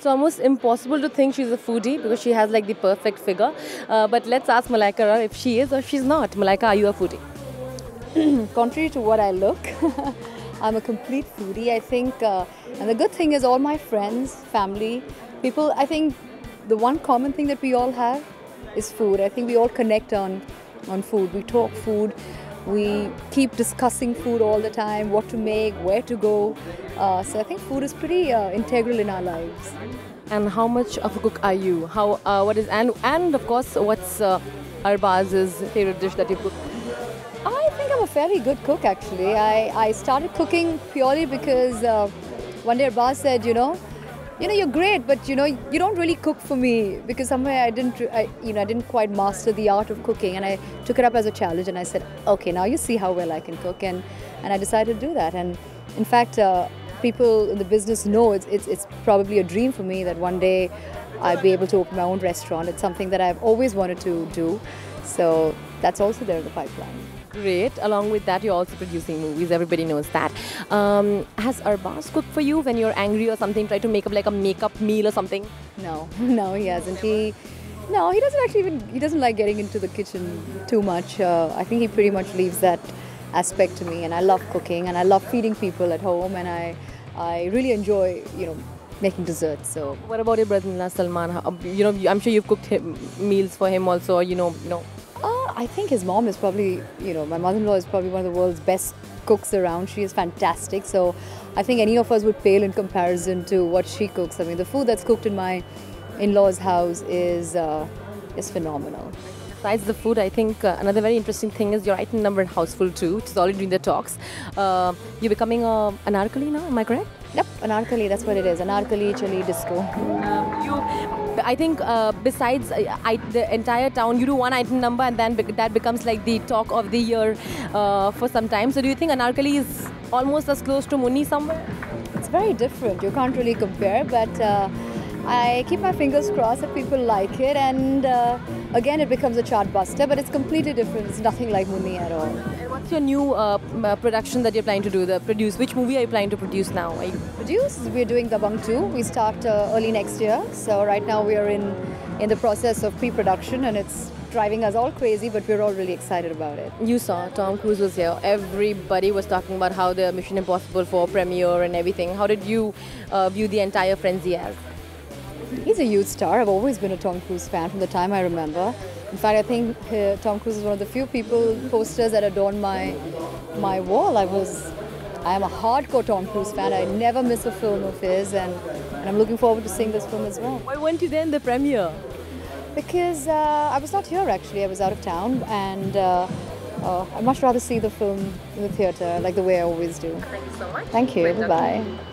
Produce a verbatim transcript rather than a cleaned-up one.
It's almost impossible to think she's a foodie because she has like the perfect figure. Uh, but let's ask Malaika if she is or she's not. Malaika, are you a foodie? Contrary to what I look, I'm a complete foodie. I think, uh, and the good thing is, all my friends, family, people, I think the one common thing that we all have is food. I think we all connect on, on food. We talk food. We keep discussing food all the time, what to make, where to go. Uh, so I think food is pretty uh, integral in our lives. And how much of a cook are you? How? Uh, what is and and of course, what's uh, Arbaz's favorite dish that you cook? I think I'm a fairly good cook actually. I, I started cooking purely because uh, one day Arbaz said, you know, you know, you're great, but you know, you don't really cook for me because somewhere I didn't, I, you know, I didn't quite master the art of cooking, and I took it up as a challenge, and I said, okay, now you see how well I can cook, and and I decided to do that. And in fact, uh, people in the business know it's, it's it's probably a dream for me that one day I'll be able to open my own restaurant. It's something that I've always wanted to do, so that's also there in the pipeline. Great. Along with that, you're also producing movies. Everybody knows that. Um, has Arbaz cooked for you when you're angry or something? Try to make up like a makeup meal or something? No, no, he hasn't. He, no, he doesn't actually even. He doesn't like getting into the kitchen too much. Uh, I think he pretty much leaves that aspect to me. And I love cooking, and I love feeding people at home, and I, I really enjoy, you know, making desserts. So. What about your brother-in-law Salman? How- You know, I'm sure you've cooked him, meals for him also. Or, you know, you know. Uh, I think his mom is probably, you know, my mother-in-law is probably one of the world's best cooks around. She is fantastic. So I think any of us would pale in comparison to what she cooks. I mean, the food that's cooked in my in-laws' house is uh, is phenomenal. Besides the food, I think uh, another very interesting thing is your item number in Houseful too, which is already doing the talks. Uh, you're becoming a anarkali now, am I correct? Yep, anarkali, that's what it is. Anarkali, chali, disco. Um, you, I think uh, besides uh, I, the entire town, you do one item number and then bec- that becomes like the talk of the year uh, for some time. So do you think anarkali is almost as close to Munni somewhere? It's very different. You can't really compare, but uh, I keep my fingers crossed that people like it, and uh, again it becomes a chart buster, but it's completely different. It's nothing like Munni at all. And what's your new uh, m- uh, production that you're planning to do? The produce. Which movie are you planning to produce now? Are you- Produce, we're doing Dabangg two. We start uh, early next year. So right now we are in, in the process of pre-production, and it's driving us all crazy, but we're all really excited about it. You saw Tom Cruise was here. Everybody was talking about how the Mission Impossible four premiere and everything. How did you uh, view the entire frenzy as? He's a huge star. I've always been a Tom Cruise fan from the time I remember. In fact, I think uh, Tom Cruise is one of the few people, posters that adorn my my wall. I was, I am a hardcore Tom Cruise fan. I never miss a film of his, and, and I'm looking forward to seeing this film as well. Why weren't you there in the premiere? Because uh, I was not here actually. I was out of town, and uh, uh, I'd much rather see the film in the theatre, like the way I always do. Thank you so much. Thank you. Bye bye.